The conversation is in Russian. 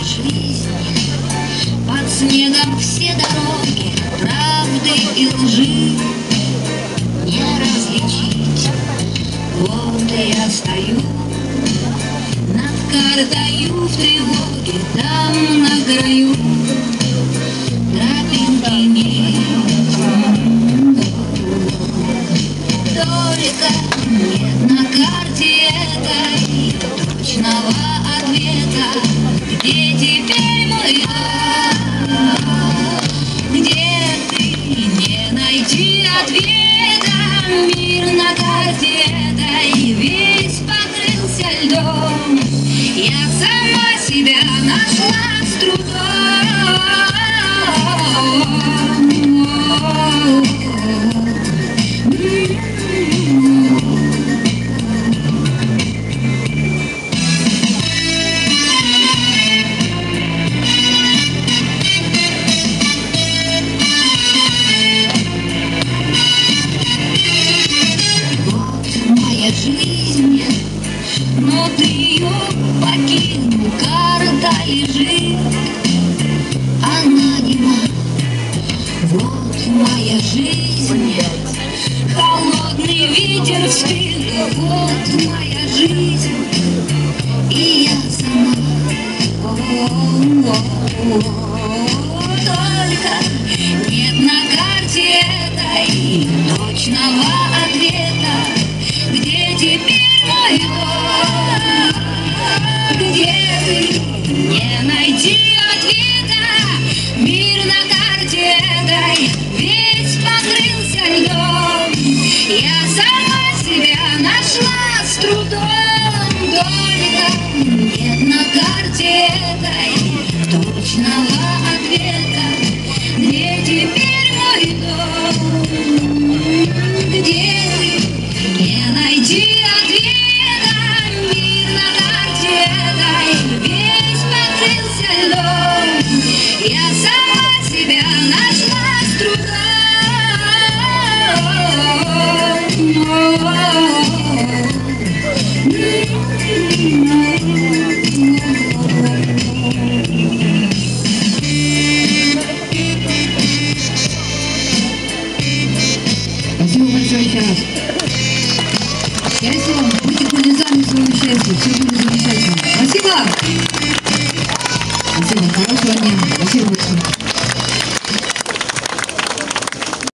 жизнь. Под снегом все дороги, правды и лжи не различить. Вот я стою над картою в тревоге, там на краю тропинки нет. Только нет на карте этой точного ответа. Где теперь мой дом? Где ты? Не найти ответа. Мир на карте этой весь покрылся льдом. Я сама себя нашла с трудом. Жизнь, но ты ее покинул, карта лежит, она нема. Вот моя жизнь, холодный ветер в спину, вот моя жизнь, и я сама. Только нет на карте этой точного ответа. Где теперь мой дом? Где ты? Не найти ответа. Мир на карте этой весь покрылся льдом. Я сама себя нашла с трудом. Только нет на карте этой точного ответа. Где теперь мой дом? Где ты? Не найти ответа. Мир на карте этой весь покрылся льдом. Я сама себя нашла с трудом. Спасибо большое еще раз. Счастья вам, будьте кузнецами своего счастья, все будет замечательно. Спасибо! Спасибо, хорошего дня. Спасибо большое.